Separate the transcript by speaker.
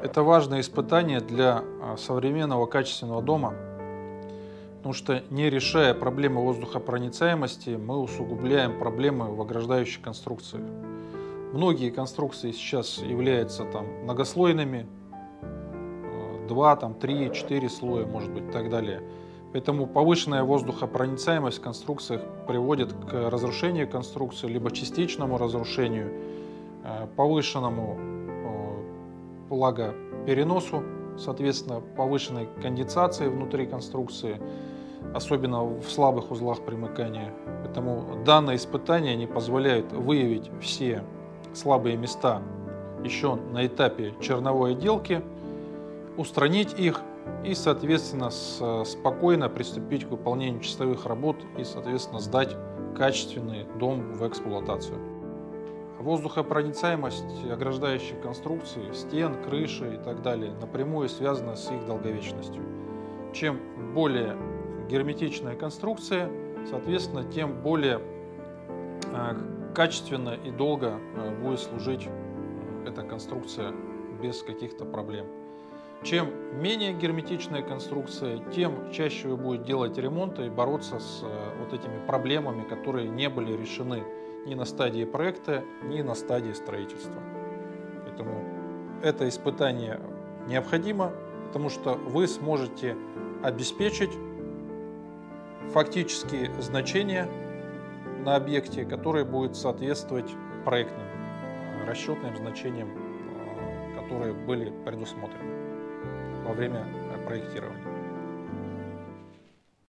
Speaker 1: Это важное испытание для современного качественного дома, потому что, не решая проблемы воздухопроницаемости, мы усугубляем проблемы в ограждающей конструкции. Многие конструкции сейчас являются многослойными, 2, 3, 4 слоя, может быть, и так далее. Поэтому повышенная воздухопроницаемость в конструкциях приводит к разрушению конструкции, либо частичному разрушению, повышенному влагопереносу, соответственно, повышенной конденсации внутри конструкции, особенно в слабых узлах примыкания. Поэтому данные испытания не позволяют выявить все слабые места еще на этапе черновой отделки, устранить их и, соответственно, спокойно приступить к выполнению чистовых работ и, соответственно, сдать качественный дом в эксплуатацию. Воздухопроницаемость ограждающих конструкций, стен, крыши и так далее напрямую связана с их долговечностью. Чем более герметичная конструкция, соответственно, тем более качественно и долго будет служить эта конструкция без каких-то проблем. Чем менее герметичная конструкция, тем чаще вы будете делать ремонты и бороться с вот этими проблемами, которые не были решены ни на стадии проекта, ни на стадии строительства. Поэтому это испытание необходимо, потому что вы сможете обеспечить фактические значения на объекте, которые будут соответствовать проектным расчетным значениям, которые были предусмотрены во время проектирования.